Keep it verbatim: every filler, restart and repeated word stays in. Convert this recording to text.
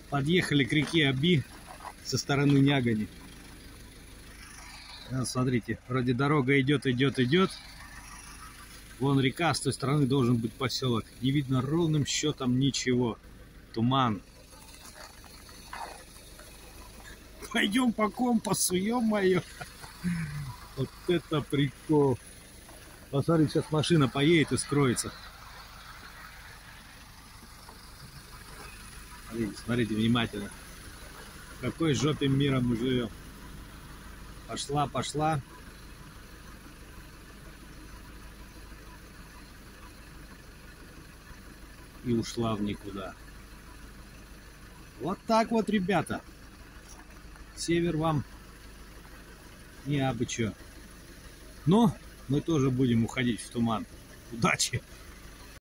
Подъехали к реке Оби со стороны Нягани. Вот, смотрите, вроде дорога идет, идет, идет. Вон река, с той стороны должен быть поселок. Не видно ровным счетом ничего. Туман. Пойдем по компасу, ё-моё. Вот это прикол. Посмотрите, сейчас машина поедет и скроется. Смотрите, смотрите внимательно. В какой жопе мира мы живем. Пошла, пошла. И ушла в никуда. Вот так вот, ребята. Север вам не абы чё. Но мы тоже будем уходить в туман. Удачи!